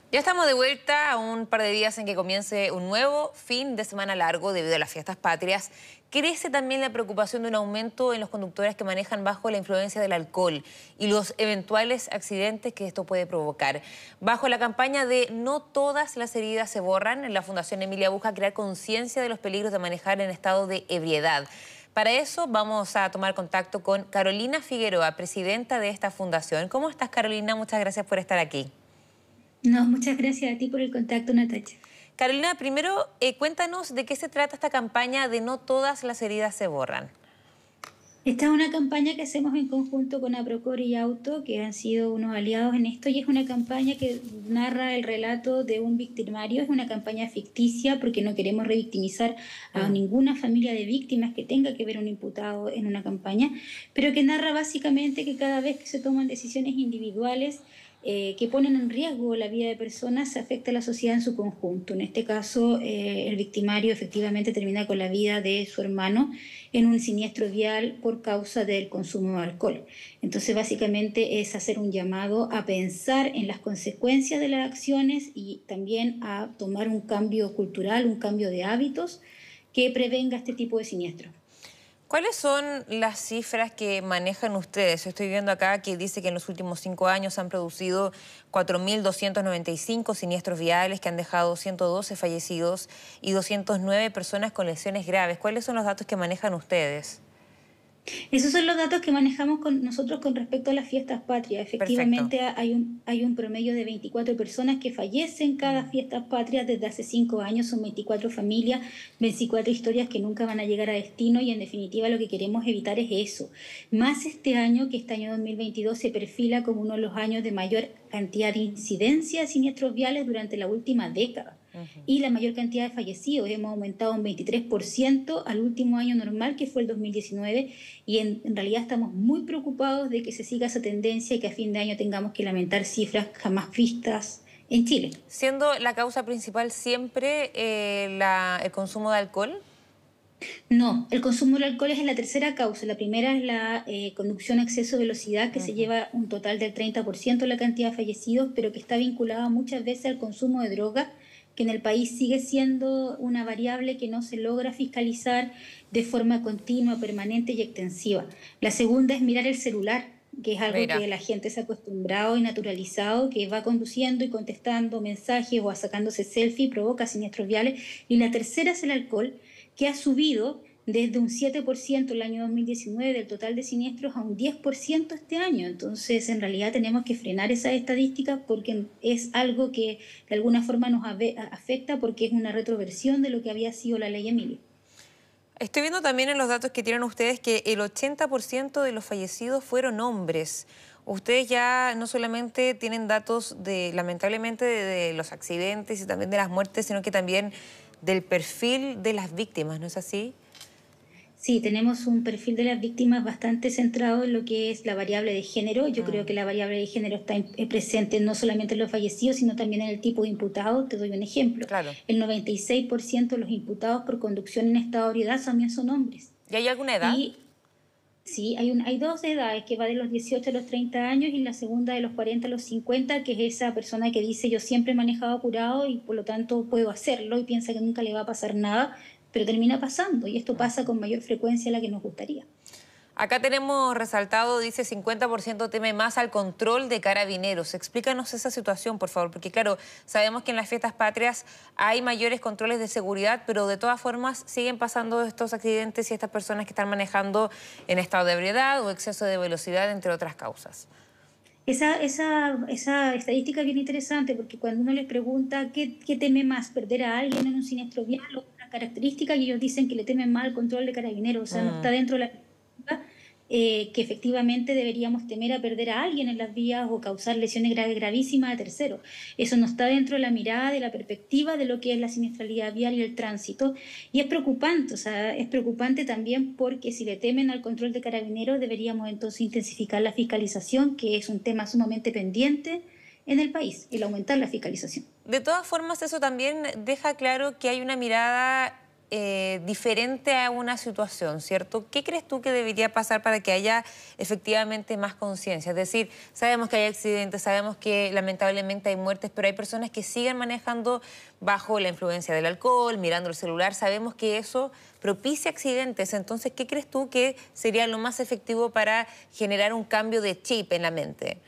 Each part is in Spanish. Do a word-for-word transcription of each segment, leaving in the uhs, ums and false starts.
Ya estamos de vuelta a un par de días en que comience un nuevo fin de semana largo debido a las fiestas patrias. Crece también la preocupación de un aumento en los conductores que manejan bajo la influencia del alcohol y los eventuales accidentes que esto puede provocar. Bajo la campaña de No todas las heridas se borran, la Fundación Emilia busca crear conciencia de los peligros de manejar en estado de ebriedad. Para eso vamos a tomar contacto con Carolina Figueroa, presidenta de esta fundación. ¿Cómo estás, Carolina? Muchas gracias por estar aquí. No, muchas gracias a ti por el contacto, Natacha. Carolina, primero eh, cuéntanos de qué se trata esta campaña de No todas las heridas se borran. Esta es una campaña que hacemos en conjunto con Aprocor y Auto, que han sido unos aliados en esto, y es una campaña que narra el relato de un victimario. Es una campaña ficticia porque no queremos revictimizar a Mm. ninguna familia de víctimas que tenga que ver un imputado en una campaña, pero que narra básicamente que cada vez que se toman decisiones individuales eh, que ponen en riesgo la vida de personas, se afecta a la sociedad en su conjunto. En este caso, eh, el victimario efectivamente termina con la vida de su hermano en un siniestro vial por causa del consumo de alcohol. Entonces, básicamente es hacer un llamado a pensar en las consecuencias de las acciones y también a tomar un cambio cultural, un cambio de hábitos que prevenga este tipo de siniestros. ¿Cuáles son las cifras que manejan ustedes? Estoy viendo acá que dice que en los últimos cinco años han producido cuatro mil doscientos noventa y cinco siniestros viales que han dejado ciento doce fallecidos y doscientas nueve personas con lesiones graves. ¿Cuáles son los datos que manejan ustedes? Esos son los datos que manejamos con nosotros con respecto a las fiestas patrias. Perfecto. Efectivamente, hay un, hay un promedio de veinticuatro personas que fallecen cada Mm. fiestas patrias desde hace cinco años. Son veinticuatro familias, veinticuatro historias que nunca van a llegar a destino y en definitiva lo que queremos evitar es eso. Más este año, que este año dos mil veintidós se perfila como uno de los años de mayor cantidad de incidencia de siniestros viales durante la última década. Ujú. Y la mayor cantidad de fallecidos. Hemos aumentado un veintitrés por ciento al último año normal, que fue el dos mil diecinueve, y en, en realidad estamos muy preocupados de que se siga esa tendencia y que a fin de año tengamos que lamentar cifras jamás vistas en Chile. ¿Siendo la causa principal siempre eh, la- el consumo de alcohol? No, el consumo del alcohol es la tercera causa. La primera es la eh, conducción a exceso de velocidad, que se Ujú. lleva un total del treinta por ciento de la cantidad de fallecidos, pero que está vinculada muchas veces al consumo de droga, que en el país sigue siendo una variable que no se logra fiscalizar de forma continua, permanente y extensiva. La segunda es mirar el celular, que es algo Mira. que la gente se ha acostumbrado y naturalizado, que va conduciendo y contestando mensajes o sacándose selfie, provoca siniestros viales. Y la tercera es el alcohol, que ha subido desde un siete por ciento el año dos mil diecinueve del total de siniestros a un diez por ciento este año. Entonces, en realidad tenemos que frenar esas estadísticas porque es algo que de alguna forma nos afecta porque es una retroversión de lo que había sido la ley Emilia. Estoy viendo también en los datos que tienen ustedes que el ochenta por ciento de los fallecidos fueron hombres. Ustedes ya no solamente tienen datos de, lamentablemente, de, de los accidentes y también de las muertes, sino que también del perfil de las víctimas, ¿no es así? Sí, tenemos un perfil de las víctimas bastante centrado en lo que es la variable de género. Yo creo Mm. que la variable de género está presente no solamente en los fallecidos, sino también en el tipo de imputado. Te doy un ejemplo. Claro. El noventa y seis por ciento de los imputados por conducción en estado de ebriedad también son hombres. ¿Y hay alguna edad? Y sí, hay, un, hay dos edades, que va de los dieciocho a los treinta años y la segunda de los cuarenta a los cincuenta, que es esa persona que dice yo siempre he manejado apurado y por lo tanto puedo hacerlo y piensa que nunca le va a pasar nada, pero termina pasando y esto pasa con mayor frecuencia de la que nos gustaría. Acá tenemos resaltado, dice cincuenta por ciento teme más al control de carabineros. Explícanos esa situación, por favor, porque claro, sabemos que en las fiestas patrias hay mayores controles de seguridad, pero de todas formas siguen pasando estos accidentes y estas personas que están manejando en estado de ebriedad o exceso de velocidad, entre otras causas. Esa, esa, esa estadística es bien interesante porque cuando uno les pregunta qué, qué teme más, perder a alguien en un siniestro vial o una característica, y ellos dicen que le temen más al control de carabineros, o sea, no Mm. está dentro de la eh, que efectivamente deberíamos temer a perder a alguien en las vías o causar lesiones graves gravísimas a terceros. Eso no está dentro de la mirada, de la perspectiva de lo que es la siniestralidad vial y el tránsito. Y es preocupante, o sea, es preocupante también porque si le temen al control de carabineros deberíamos entonces intensificar la fiscalización, que es un tema sumamente pendiente en el país, el aumentar la fiscalización. De todas formas, eso también deja claro que hay una mirada eh, diferente a una situación, ¿cierto? ¿Qué crees tú que debería pasar para que haya efectivamente más conciencia? Es decir, sabemos que hay accidentes, sabemos que lamentablemente hay muertes, pero hay personas que siguen manejando bajo la influencia del alcohol, mirando el celular. Sabemos que eso propicia accidentes. Entonces, ¿qué crees tú que sería lo más efectivo para generar un cambio de chip en la mente?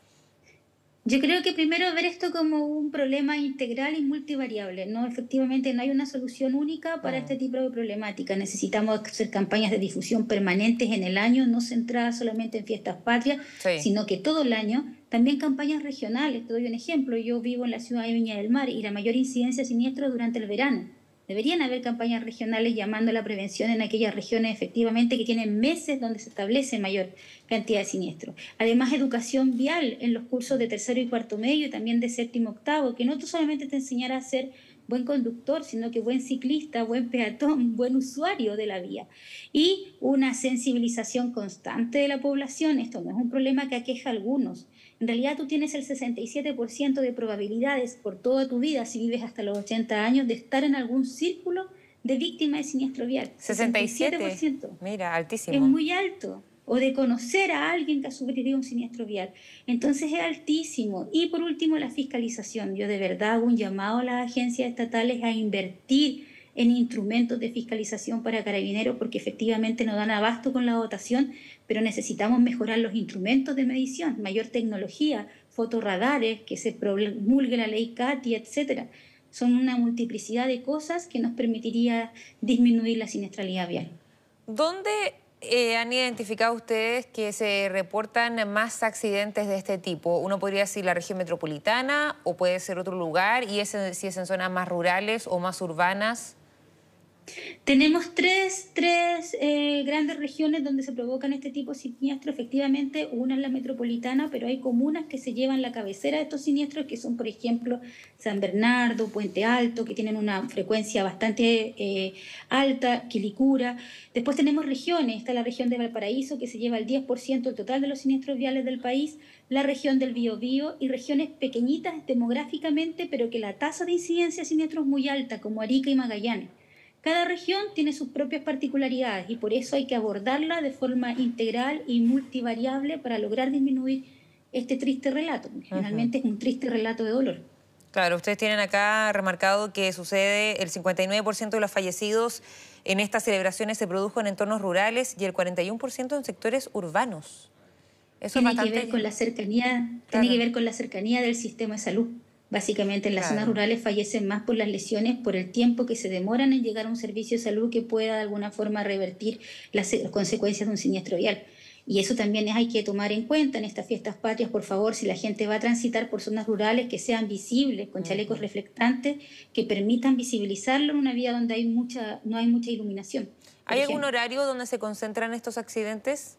Yo creo que primero ver esto como un problema integral y multivariable, ¿no? Efectivamente, no hay una solución única para Mm, este tipo de problemática. Necesitamos hacer campañas de difusión permanentes en el año, no centradas solamente en fiestas patrias, sí. sino que todo el año. También campañas regionales. Te doy un ejemplo. Yo vivo en la ciudad de Viña del Mar y la mayor incidencia de siniestros durante el verano. Deberían haber campañas regionales llamando a la prevención en aquellas regiones efectivamente que tienen meses donde se establece mayor cantidad de siniestros. Además, educación vial en los cursos de tercero y cuarto medio y también de séptimo octavo, que no solamente te enseñará a ser buen conductor, sino que buen ciclista, buen peatón, buen usuario de la vía. Y una sensibilización constante de la población. Esto no es un problema que aqueja a algunos. En realidad tú tienes el sesenta y siete por ciento de probabilidades por toda tu vida, si vives hasta los ochenta años, de estar en algún círculo de víctima de siniestro vial. sesenta y siete, sesenta y siete por ciento. mira, Es altísimo. muy alto. O de conocer a alguien que ha sufrido un siniestro vial. Entonces es altísimo. Y por último, la fiscalización. Yo de verdad hago un llamado a las agencias estatales a invertir en instrumentos de fiscalización para carabineros, porque efectivamente no dan abasto con la dotación, pero necesitamos mejorar los instrumentos de medición, mayor tecnología, fotorradares, que se promulgue la ley CATI, etcétera. Son una multiplicidad de cosas que nos permitiría disminuir la siniestralidad vial. ¿Dónde eh, han identificado ustedes que se reportan más accidentes de este tipo? Uno podría decir la región metropolitana o puede ser otro lugar, y ese, si es en zonas más rurales o más urbanas. Tenemos tres, tres eh, grandes regiones donde se provocan este tipo de siniestros. Efectivamente, una es la metropolitana, pero hay comunas que se llevan la cabecera de estos siniestros, que son, por ejemplo, San Bernardo, Puente Alto, que tienen una frecuencia bastante eh, alta, Quilicura. Después tenemos regiones, está la región de Valparaíso, que se lleva el diez por ciento del total de los siniestros viales del país, la región del Biobío y regiones pequeñitas demográficamente, pero que la tasa de incidencia de siniestros es muy alta, como Arica y Magallanes. Cada región tiene sus propias particularidades y por eso hay que abordarla de forma integral y multivariable para lograr disminuir este triste relato, porque Uh-huh. finalmente es un triste relato de dolor. Claro, ustedes tienen acá remarcado que sucede el cincuenta y nueve por ciento de los fallecidos en estas celebraciones se produjo en entornos rurales y el cuarenta y uno por ciento en sectores urbanos. Eso Tiene es bastante... que ver con la cercanía, claro. tiene que ver con la cercanía del sistema de salud. Básicamente en las Claro. zonas rurales fallecen más por las lesiones, por el tiempo que se demoran en llegar a un servicio de salud que pueda de alguna forma revertir las consecuencias de un siniestro vial. Y eso también hay que tomar en cuenta en estas fiestas patrias, por favor, si la gente va a transitar por zonas rurales, que sean visibles, con chalecos reflectantes, que permitan visibilizarlo en una vía donde hay mucha, no hay mucha iluminación. ¿Hay algún horario donde se concentran estos accidentes?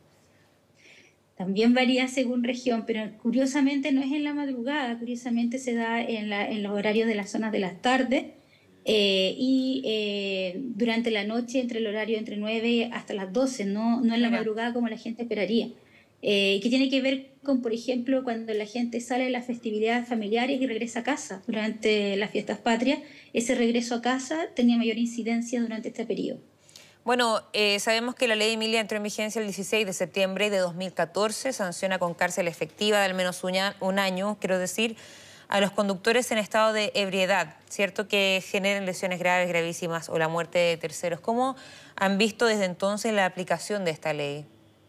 También varía según región, pero curiosamente no es en la madrugada, curiosamente se da en, la, en los horarios de las zonas de las tardes eh, y eh, durante la noche entre el horario entre nueve hasta las doce, no, no en la Mira. madrugada como la gente esperaría. Eh, que tiene que ver con, por ejemplo, cuando la gente sale de las festividades familiares y regresa a casa durante las fiestas patrias, ese regreso a casa tenía mayor incidencia durante este periodo. Bueno, eh, sabemos que la ley Emilia entró en vigencia el dieciséis de septiembre de dos mil catorce, sanciona con cárcel efectiva de al menos un, un año, quiero decir, a los conductores en estado de ebriedad, ¿cierto? Que generen lesiones graves, gravísimas o la muerte de terceros. ¿Cómo han visto desde entonces la aplicación de esta ley?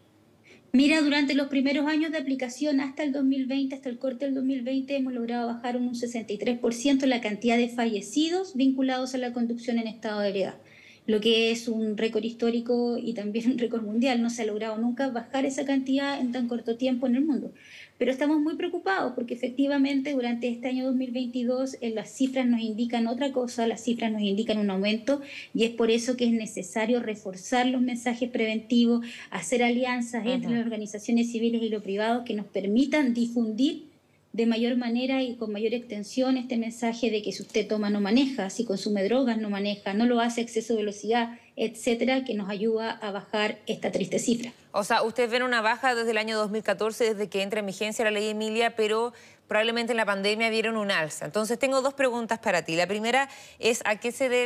Mira, durante los primeros años de aplicación hasta el dos mil veinte, hasta el corte del dos mil veinte, hemos logrado bajar un sesenta y tres por ciento la cantidad de fallecidos vinculados a la conducción en estado de ebriedad, lo que es un récord histórico y también un récord mundial. No se ha logrado nunca bajar esa cantidad en tan corto tiempo en el mundo. Pero estamos muy preocupados porque efectivamente durante este año dos mil veintidós eh, las cifras nos indican otra cosa, las cifras nos indican un aumento y es por eso que es necesario reforzar los mensajes preventivos, hacer alianzas uh-huh. entre las organizaciones civiles y lo privado que nos permitan difundir de mayor manera y con mayor extensión este mensaje de que si usted toma no maneja, si consume drogas no maneja, no lo hace a exceso de velocidad, etcétera, que nos ayuda a bajar esta triste cifra. O sea, ustedes ven una baja desde el año dos mil catorce, desde que entra en vigencia la ley Emilia, pero probablemente en la pandemia vieron un alza. Entonces tengo dos preguntas para ti. La primera es ¿a qué se debe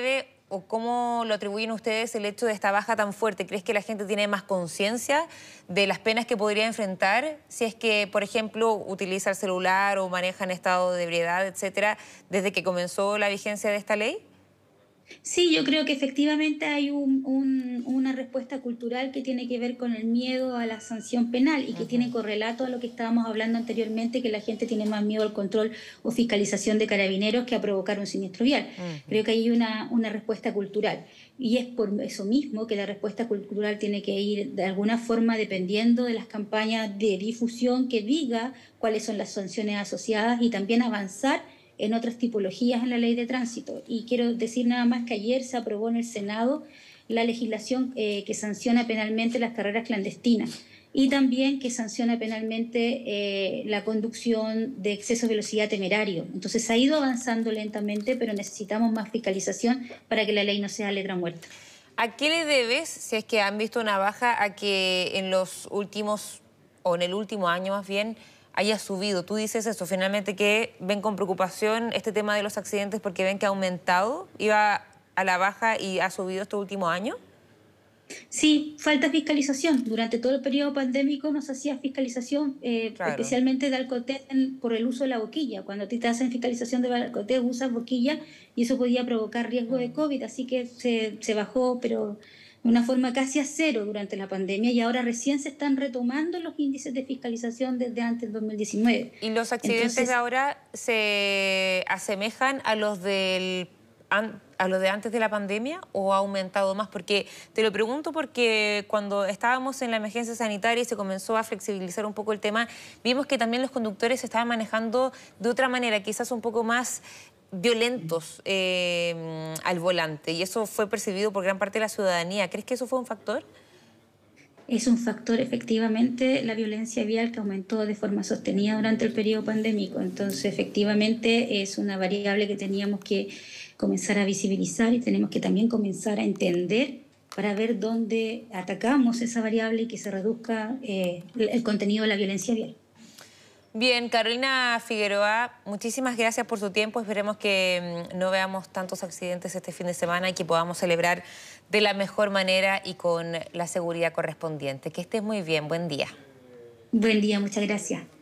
o cómo lo atribuyen ustedes el hecho de esta baja tan fuerte? ¿Crees que la gente tiene más conciencia de las penas que podría enfrentar si es que, por ejemplo, utiliza el celular o maneja en estado de ebriedad, etcétera, desde que comenzó la vigencia de esta ley? Sí, yo creo que efectivamente hay un- un- una respuesta cultural que tiene que ver con el miedo a la sanción penal y que tiene Ujú. correlato a lo que estábamos hablando anteriormente, que la gente tiene más miedo al control o fiscalización de carabineros que a provocar un siniestro vial. Ujú. Creo que hay una, una respuesta cultural y es por eso mismo que la respuesta cultural tiene que ir de alguna forma dependiendo de las campañas de difusión que diga cuáles son las sanciones asociadas y también avanzar en otras tipologías en la ley de tránsito. Y quiero decir nada más que ayer se aprobó en el Senado la legislación eh, que sanciona penalmente las carreras clandestinas y también que sanciona penalmente eh, la conducción de exceso de velocidad temerario. Entonces ha ido avanzando lentamente, pero necesitamos más fiscalización para que la ley no sea letra muerta. ¿A qué le debes, si es que han visto una baja, a que en los últimos, o en el último año más bien, haya subido? Tú dices eso, finalmente que ven con preocupación este tema de los accidentes porque ven que ha aumentado, iba a la baja y ha subido este último año. Sí, falta fiscalización. Durante todo el periodo pandémico nos hacía fiscalización, eh, Claro. especialmente de Alcotel en- por el uso de la boquilla. Cuando a ti te hacen fiscalización de Alcotel usas boquilla y eso podía provocar riesgo de Mm. COVID, así que se, se bajó, pero de una forma casi a cero durante la pandemia y ahora recién se están retomando los índices de fiscalización desde antes del dos mil diecinueve. ¿Y los accidentes de Entonces, ahora se asemejan a los del an- a los de antes de la pandemia o ha aumentado más? Porque te lo pregunto porque cuando estábamos en la emergencia sanitaria y se comenzó a flexibilizar un poco el tema, vimos que también los conductores se estaban manejando de otra manera, quizás un poco más violentos eh, al volante, y eso fue percibido por gran parte de la ciudadanía. ¿Crees que eso fue un factor? es un factor efectivamente la violencia vial que aumentó de forma sostenida durante el periodo pandémico. Entonces, efectivamente es una variable que teníamos que comenzar a visibilizar y tenemos que también comenzar a entender para ver dónde atacamos esa variable y que se reduzca eh, el el contenido de la violencia vial. Bien, Carolina Figueroa, muchísimas gracias por su tiempo. Esperemos que mm, no veamos tantos accidentes este fin de semana y que podamos celebrar de la mejor manera y con la seguridad correspondiente. Que estés muy bien. Buen día. Buen día, muchas gracias.